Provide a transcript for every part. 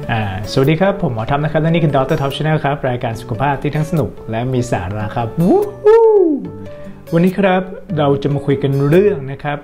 สวัสดีครับผมหมอท็อปนะครับและนี่คือ Dr. Top Channel ครับรายการสุขภาพที่ทั้งสนุกและมีสาระครับวันนี้ครับเราจะมาคุยกันเรื่องนะครับ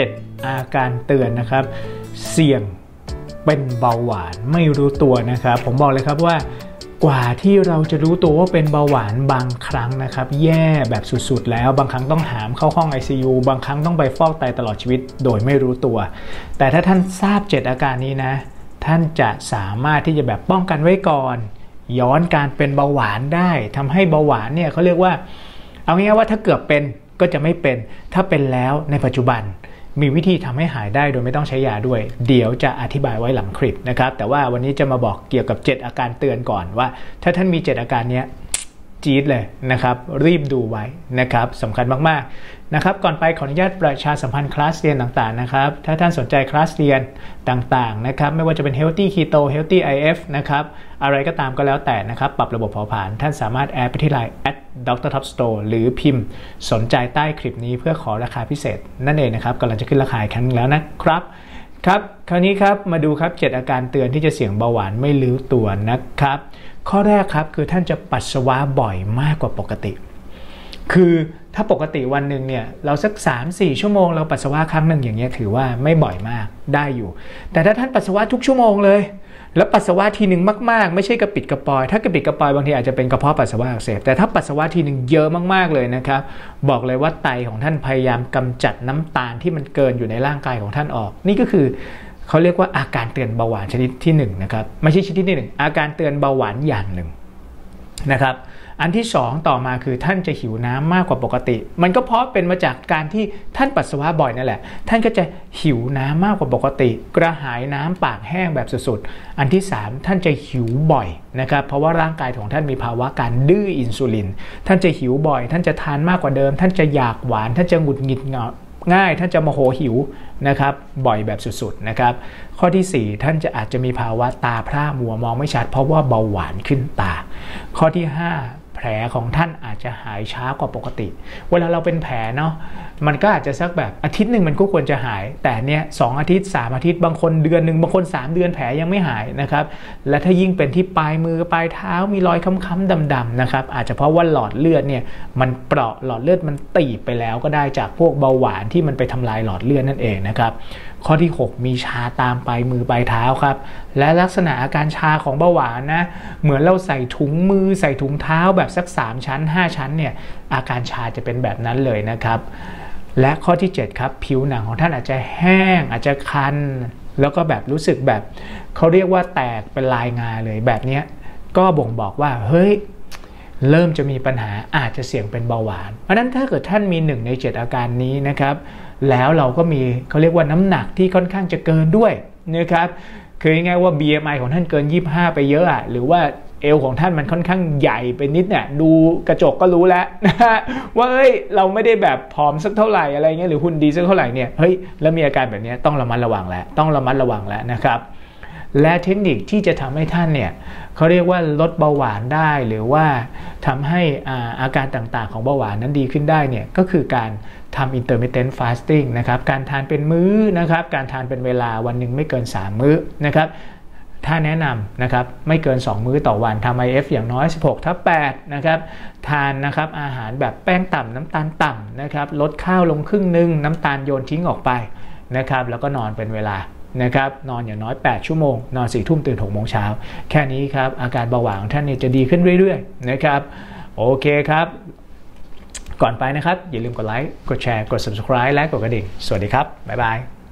7อาการเตือนนะครับเสี่ยงเป็นเบาหวานไม่รู้ตัวนะครับผมบอกเลยครับว่ากว่าที่เราจะรู้ตัวว่าเป็นเบาหวานบางครั้งนะครับแย่แบบสุดๆแล้วบางครั้งต้องหามเข้าห้อง ICU บางครั้งต้องไปฟอกไตตลอดชีวิตโดยไม่รู้ตัวแต่ถ้าท่านทราบ7อาการนี้นะท่านจะสามารถที่จะแบบป้องกันไว้ก่อนย้อนการเป็นเบาหวานได้ทำให้เบาหวานเนี่ยเขาเรียกว่าเอาง่ายๆว่าถ้าเกือบเป็นก็จะไม่เป็นถ้าเป็นแล้วในปัจจุบันมีวิธีทำให้หายได้โดยไม่ต้องใช้ยาด้วยเดี๋ยวจะอธิบายไว้หลังคลิปนะครับแต่ว่าวันนี้จะมาบอกเกี่ยวกับ7อาการเตือนก่อนว่าถ้าท่านมี7อาการนี้จี๊ดเลยนะครับรีบดูไว้นะครับสำคัญมากๆนะครับก่อนไปขออนุญาตประชาสัมพันธ์คลาสเรียนต่างๆนะครับถ้าท่านสนใจคลาสเรียนต่างๆนะครับไม่ว่าจะเป็น Healthy Keto Healthy IF นะครับอะไรก็ตามก็แล้วแต่นะครับปรับระบบเผาผลาญท่านสามารถแอดไปที่ Line @Dr. Top Store หรือพิมพ์สนใจใต้คลิปนี้เพื่อขอราคาพิเศษนั่นเองนะครับกำลังจะขึ้นราคาอีกครั้งแล้วนะครับคราวนี้ครับมาดูครับ7อาการเตือนที่จะเสี่ยงเบาหวานไม่รู้ตัวนะครับข้อแรกครับคือท่านจะปัสสาวะบ่อยมากกว่าปกติคือถ้าปกติวันหนึ่งเนี่ยเราสัก 3-4 ชั่วโมงเราปัสสาวะครั้งหนึ่งอย่างเงี้ยถือว่าไม่บ่อยมากได้อยู่แต่ถ้าท่านปัสสาวะทุกชั่วโมงเลยแล้วปัสสาวะทีหนึ่งมากๆไม่ใช่กระปิดกระปอยถ้ากระปิดกระปอยบางทีอาจจะเป็นกระเพาะปัสสาวะอักเสบแต่ถ้าปัสสาวะทีหนึ่งเยอะมากๆเลยนะครับบอกเลยว่าไตของท่านพยายามกำจัดน้ำตาลที่มันเกินอยู่ในร่างกายของท่านออกนี่ก็คือเขาเรียกว่าอาการเตือนเบาหวานชนิดที่1นะครับไม่ใช่ชนิดที่1อาการเตือนเบาหวานอย่างหนึ่งนะครับอันที่2ต่อมาคือท่านจะหิวน้ำมากกว่าปกติมันก็เพราะเป็นมาจากการที่ท่านปัสสาวะบ่อยนั่นแหละท่านก็จะหิวน้ำมากกว่าปกติกระหายน้ำปากแห้งแบบสุดๆอันที่3ท่านจะหิวบ่อยนะครับเพราะว่าร่างกายของท่านมีภาวะการดื้ออินซูลินท่านจะหิวบ่อยท่านจะทานมากกว่าเดิมท่านจะอยากหวานท่านจะหงุดหงิดง่ายท่านจะโมโหหิวนะครับบ่อยแบบสุดๆนะครับข้อที่4ท่านจะอาจจะมีภาวะตาพร่ามัวมองไม่ชัดเพราะว่าเบาหวานขึ้นตาข้อที่5แผลของท่านอาจจะหายช้ากว่าปกติเวลาเราเป็นแผลเนาะมันก็อาจจะสักแบบอาทิตย์หนึ่งมันก็ควรจะหายแต่เนี้ย2อาทิตย์3อาทิตย์บางคนเดือนหนึ่งบางคน3เดือนแผลยังไม่หายนะครับและถ้ายิ่งเป็นที่ปลายมือปลายเท้ามีรอยค้ำๆดำๆนะครับอาจจะเพราะว่าหลอดเลือดเนี่ยมันเปราะหลอดเลือดมันตีบไปแล้วก็ได้จากพวกเบาหวานที่มันไปทำลายหลอดเลือดนั่นเองนะครับข้อที่6มีชาตามปลายมือปลายเท้าครับและลักษณะอาการชาของเบาหวานนะเหมือนเราใส่ถุงมือใส่ถุงเท้าแบบสัก3ชั้น5ชั้นเนี่ยอาการชาจะเป็นแบบนั้นเลยนะครับและข้อที่7ครับผิวหนังของท่านอาจจะแห้งอาจจะคันแล้วก็แบบรู้สึกแบบเขาเรียกว่าแตกเป็นลายงาเลยแบบนี้ก็บ่งบอกว่าเฮ้ยเริ่มจะมีปัญหาอาจจะเสี่ยงเป็นเบาหวานเพราะฉะนั้นถ้าเกิดท่านมี1ใน7อาการนี้นะครับแล้วเราก็มีเขาเรียกว่าน้ำหนักที่ค่อนข้างจะเกินด้วยนะครับคือง่ายๆว่า BMI ของท่านเกิน25ไปเยอะอะหรือว่าเอวของท่านมันค่อนข้างใหญ่ไปนิดเนี่ยดูกระจกก็รู้แล้วนะฮะว่าเฮ้ยเราไม่ได้แบบผอมสักเท่าไหร่อะไรเงี้ยหรือหุ่นดีสักเท่าไหร่เนี่ยเฮ้ยแล้วมีอาการแบบนี้ต้องระมัดระวังแล้วนะครับและเทคนิคที่จะทำให้ท่านเนี่ยเขาเรียกว่าลดเบาหวานได้หรือว่าทำให้อาการต่างๆของเบาหวานนั้นดีขึ้นได้เนี่ยก็คือการทำ intermittent fasting นะครับการทานเป็นมื้อนะครับการทานเป็นเวลาวันหนึ่งไม่เกิน3มื้อนะครับถ้าแนะนำนะครับไม่เกิน2มื้อต่อวันทำ IF อย่างน้อย 16/8 นะครับทานนะครับอาหารแบบแป้งต่ำน้ำตาลต่ำนะครับลดข้าวลงครึ่งนึงน้ำตาลโยนทิ้งออกไปนะครับแล้วก็นอนเป็นเวลานะครับนอนอย่างน้อย8ชั่วโมงนอน4 ทุ่มตื่น6 โมงเช้าแค่นี้ครับอาการเบาหวานของท่านเนี่ยจะดีขึ้นเรื่อยๆนะครับโอเคครับก่อนไปนะครับอย่าลืมกดไลค์กดแชร์กด subscribe และกดกระดิ่งสวัสดีครับบ๊ายบาย